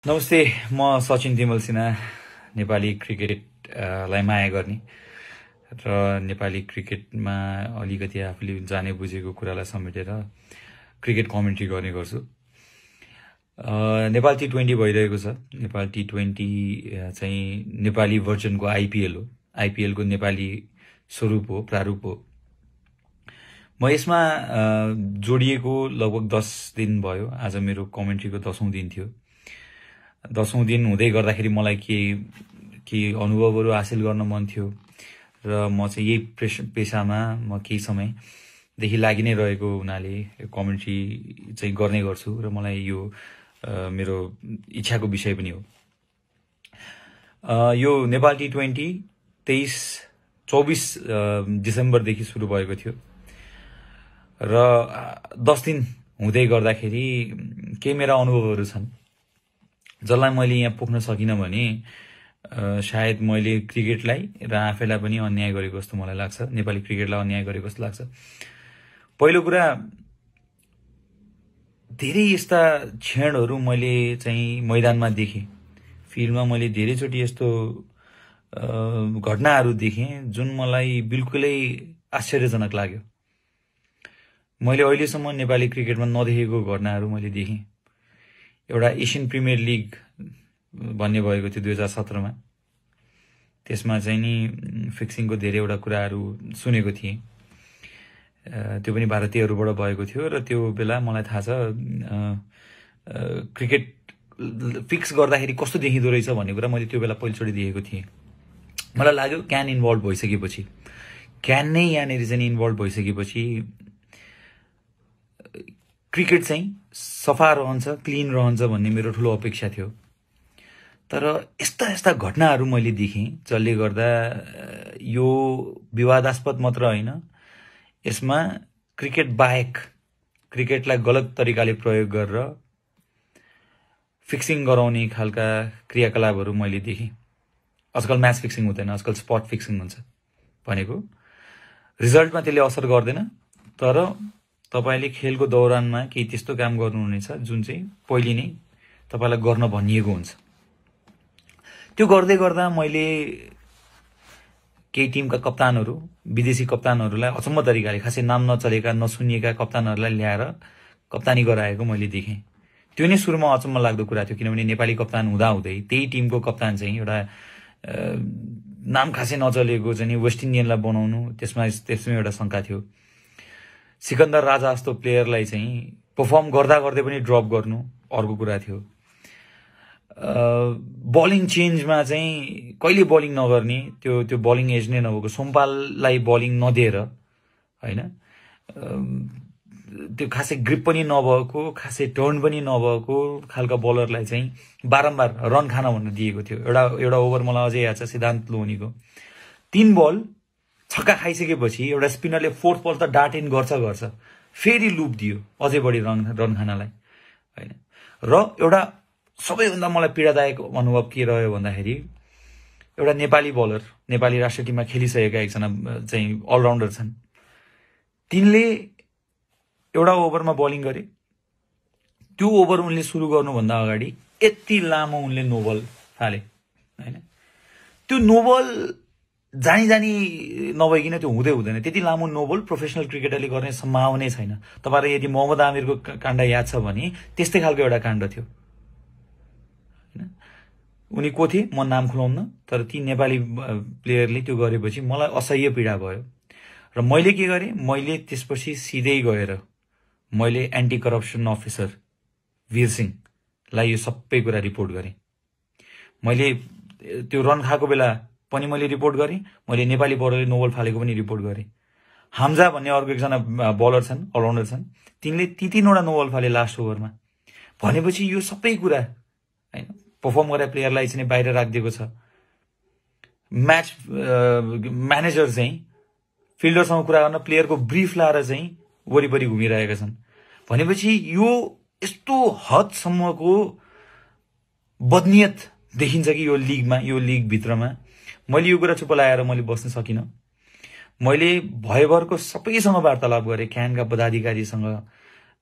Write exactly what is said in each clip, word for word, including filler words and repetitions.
नमस्ते, म सचिन तिमल सिन्हा, नेपाली क्रिकेटलाई माया गर्ने र नेपाली क्रिकेटमा अलिकति आफूले जाने बुझेको कुरालाई समेटेर क्रिकेट कमेन्ट्री गर्ने गर्छु। नेपाल टी ट्वेन्टी भइरहेको छ। नेपाल टी ट्वेन्टी चाहिँ नेपाली भर्जनको आइपिएल हो। आइपिएलको नेपाली स्वरूप हो, प्रारूप हो। म यसमा जोडिएको लगभग दस दिन भयो। आज मेरो कमेन्ट्रीको दसौं दिन थियो। दसौं दिन हुँदै गर्दाखेरि मलाई के के अनुभवहरू हासिल गर्न मन थियो र म चाहिँ यही पेसामा म केही समयदेखि लागि नै रहेको हुनाले कमेन्ट्री चाहिँ गर्ने गर्छु र मलाई यो मेरो इच्छाको विषय पनि हो। यो नेपाल टी ट्वेन्टी तेइस चौबिस डिसेम्बरदेखि सुरु भएको थियो र दस दिन हुँदै गर्दाखेरि केही मेरा अनुभवहरू छन् जसलाई मैले यहाँ पोख्न सकिनँ भने सायद मैले क्रिकेटलाई र आफैलाई पनि अन्याय गरेको जस्तो मलाई लाग्छ, नेपाली क्रिकेटलाई अन्याय गरेको जस्तो लाग्छ। पहिलो कुरा, धेरै यस्ता क्षणहरू मैले चाहिँ मैदानमा देखेँ, फिल्डमा मैले धेरैचोटि यस्तो घटनाहरू देखेँ जुन मलाई बिल्कुलै आश्चर्यजनक लाग्यो। मैले अहिलेसम्म नेपाली क्रिकेटमा नदेखेको घटनाहरू मैले देखेँ। एउटा एसियन प्रिमियर लिग भन्ने भएको थियो दुई हजार सत्रमा। त्यसमा चाहिँ नि फिक्सिङको धेरैवटा कुराहरू सुनेको थिएँ। त्यो पनि भारतीयहरूबाट भएको थियो र त्यो बेला मलाई थाहा छ क्रिकेट फिक्स गर्दाखेरि कस्तो देखिँदो रहेछ भन्ने कुरा मैले त्यो बेला पहिलोचोटि देखेको थिएँ। मलाई लाग्यो क्यान इन्भल्भ भइसकेपछि, क्यान नै यहाँनिर चाहिँ इन्भल्भ भइसकेपछि क्रिकेट चाहिँ सफा रहन्छ, क्लिन रहन्छ भन्ने मेरो ठुलो अपेक्षा थियो। तर यस्ता यस्ता घटनाहरू मैले देखेँ जसले गर्दा यो विवादास्पद मात्र होइन, यसमा क्रिकेट बाहेक क्रिकेटलाई गलत तरिकाले प्रयोग गरेर फिक्सिङ गराउने खालका क्रियाकलापहरू मैले देखेँ। आजकल म्याच फिक्सिङ हुँदैन, आजकल स्पट फिक्सिङ हुन्छ। भनेको रिजल्टमा त्यसले असर गर्दैन, तर तपाईले खेलको दौरानमा केही त्यस्तो काम गर्नुहुनेछ जुन चाहिँ पहिले नै तपाईलाई गर्न भनिएको हुन्छ। त्यो गर्दै गर्दा मैले केही टिमका कप्तानहरू, विदेशी कप्तानहरूलाई अचम्म तरिकाले, खासै नाम नचलेका नसुनिएका कप्तानहरूलाई ल्याएर कप्तानी गराएको मैले देखेँ। त्यो नै सुरुमा अचम्म लाग्दो कुरा थियो, किनभने नेपाली कप्तान हुँदाहुँदै त्यही टिमको कप्तान चाहिँ एउटा नाम खासै नचलेको चाहिँ वेस्ट इन्डियनलाई बनाउनु, त्यसमा त्यसमा एउटा शंका थियो। सिकन्दर राजा जस्तो प्लेयरलाई चाहिँ परफर्म गर्दा गर्दै पनि ड्रप गर्नु अर्को कुरा थियो। बलिङ चेन्जमा चाहिँ कहिले बलिङ नगर्ने, त्यो त्यो बलिङ एज नै नभएको सोमपाललाई बलिङ नदिएर हैन, त्यो खासै ग्रिप पनि नभएको, खासै टर्न पनि नभएको खालका बलरलाई चाहिँ बारम्बार रन खान भन्न दिएको थियो। एउटा एउटा ओभर मलाई अझै याद छ, सिद्धान्त लोहनीको तीन बल छक्का खाइसकेपछि एउटा स्पिनरले फोर्थ बल त डाट इन गर्छ गर्छ फेरि लुप दियो अझै बढी रन रन खानलाई हैन। र एउटा सबैभन्दा मलाई पीडादायक अनुभव के रह्यो भन्दाखेरि, एउटा नेपाली बलर, नेपाली राष्ट्रिय टिममा खेलिसकेका एकजना चाहिँ अलराउन्डर छन्, तिनले एउटा ओभरमा बलिङ गरे। त्यो ओभर उनले सुरु गर्नुभन्दा अगाडि यति लामो उनले नोबल फाले हैन। त्यो नोबल जानी जानी नभइकन त्यो हुँदै हुँदैन। त्यति लामो नोबल प्रोफेसनल क्रिकेटरले गर्ने सम्भावनै छैन। तपाईहरुलाई यदि मोहम्मद आमिरको काण्ड याद छ भने त्यस्तै खालको एउटा काण्ड थियो हैन। उनी को थिए म नाम खुलाउन, तर ती नेपाली प्लेयरले त्यो गरेपछि मलाई असह्य पीडा भयो र मैले के गरे, मैले त्यसपछि सिधै गएर मैले एन्टी करप्सन अफिसर वीर सिंहलाई यो सबै कुरा रिपोर्ट गरे। मैले त्यो रन खाएको बेला पनि मैले रिपोर्ट गरेँ, मैले नेपाली बलरले नोबल फालेको पनि रिपोर्ट गरेँ। हाम्जा भन्ने अर्को एकजना बलर छन्, अलराउन्डर छन्, तिनले ती तीनवटा नोबल फाले लास्ट ओभरमा। भनेपछि यो सबै कुरा हैन, परफर्म गरेर प्लेयरलाई चाहिँ बाहिर राखिदिएको छ। म्याच म्यानेजर चाहिँ फिल्डरसँग कुरा गर्न प्लेयरको ब्रिफ लाएर चाहिँ वरिपरि घुमिरहेका छन्। भनेपछि यो यस्तो हदसम्मको बदनियत देखिन्छ कि यो लिगमा, यो लिग भित्रमा। मैले यो कुरा चुप लाएर मैले बस्न सकिनँ। मैले भयभरको सबैसँग वार्तालाप गरेँ, क्यानका पदाधिकारीसँग,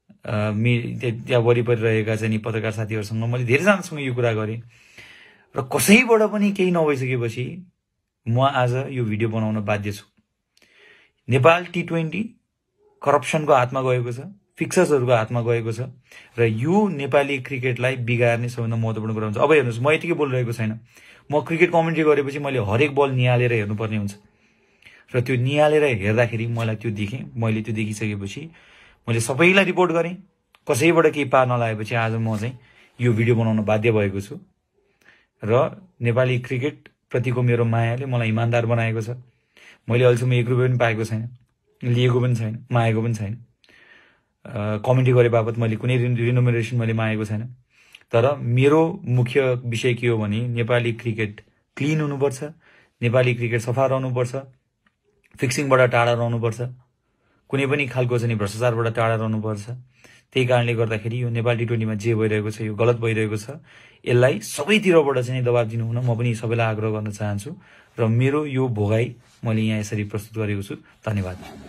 त्यहाँ वरिपरि रहेका चाहिँ पत्रकार साथीहरूसँग मैले धेरैजनासँग यो कुरा गरेँ र कसैबाट पनि केही नभइसकेपछि म आज यो भिडियो बनाउन बाध्य छु। नेपाल टी ट्वेन्टी करप्सनको हातमा गएको छ, फिक्सर्सहरूको हातमा गएको छ र यो नेपाली क्रिकेटलाई बिगार्ने सबैभन्दा महत्त्वपूर्ण कुरा हुन्छ। अब हेर्नुहोस्, म यतिकै बोलिरहेको छैन, म क्रिकेट कमेन्ट्री गरेपछि मैले हरेक बल निहालेर हेर्नुपर्ने हुन्छ र त्यो निहालेर हेर्दाखेरि मलाई त्यो देखेँ। मैले त्यो देखिसकेपछि मैले सबैलाई रिपोर्ट गरेँ। कसैबाट केही पार नलागेपछि आज म चाहिँ यो भिडियो बनाउन बाध्य भएको छु र नेपाली क्रिकेट प्रतिको मेरो मायाले मलाई इमान्दार बनाएको छ। मैले अहिलेसम्म एक रुपियाँ पनि पाएको छैन, लिएको पनि छैन, मागेको पनि छैन। कमेन्ट्री गरे बापत मैले कुनै रिनोमिनेसन मैले मागेको छैन। तर मेरो मुख्य विषय के हो भने नेपाली क्रिकेट क्लिन हुनुपर्छ, नेपाली क्रिकेट सफा रहनुपर्छ, फिक्सिङबाट टाढा रहनुपर्छ, कुनै पनि खालको चाहिँ भ्रष्टाचारबाट टाढा रहनुपर्छ। त्यही कारणले गर्दाखेरि यो नेपाल टी ट्वेन्टीमा जे भइरहेको छ यो गलत भइरहेको छ। यसलाई सबैतिरबाट चाहिँ दबाब दिनु हुन म पनि सबैलाई आग्रह गर्न चाहन्छु र मेरो यो भोगाई मैले यहाँ यसरी प्रस्तुत गरेको छु। धन्यवाद।